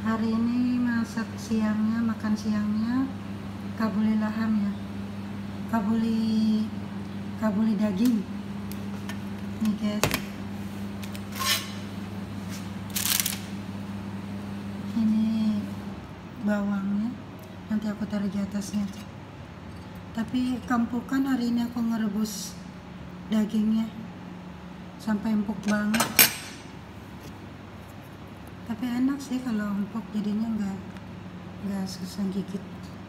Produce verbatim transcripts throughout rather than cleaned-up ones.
Hari ini masak siangnya, makan siangnya kabuli laham ya, kabuli kabuli daging nih guys. Ini bawangnya, nanti aku taruh di atasnya. Tapi kampukan hari ini aku ngerebus dagingnya sampai empuk banget. Tapi enak sih kalau empuk, jadinya nggak nggak susah gigit.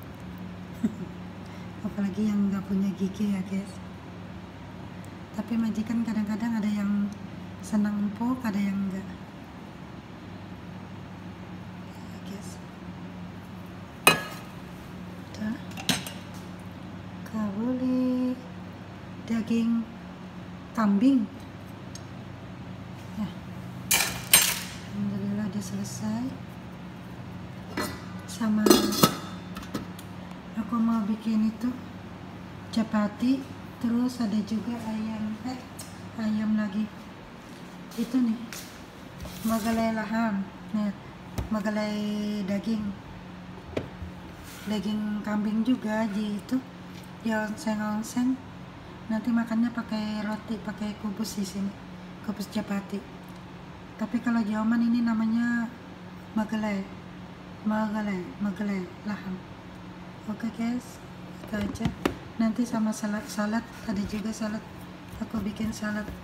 Apalagi yang nggak punya gigi ya guys. Tapi majikan kadang-kadang ada yang senang empuk, ada yang enggak ya guys. Tuh. Kabuli daging kambing ya. Alhamdulillah udah selesai. Sama aku mau bikin itu chapati, terus ada juga ayam eh ayam lagi itu nih, magalay laham nih, magalay daging daging kambing juga di itu ya, ongseng-ongseng. Nanti makannya pakai roti, pakai kubus di sini, kubus chapati. Tapi kalau di Oman ini namanya magalay, magalay, magalay laham. Oke guys, itu aja. Nanti sama salad, salad ada juga salad. Aku bikin salad